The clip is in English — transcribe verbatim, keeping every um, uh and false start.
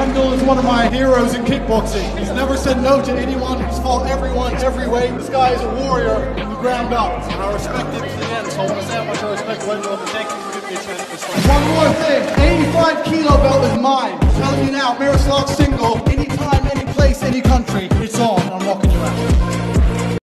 Single is one of my heroes in kickboxing. He's never said no to anyone. He's fought everyone, every way. This guy is a warrior from the ground up, and I respect him to the end. So I want to say how much I respect Wendell, and thank you for giving me a chance to fight. One more thing, eighty-five kilo belt is mine. I'm telling you now, Miroslav Single.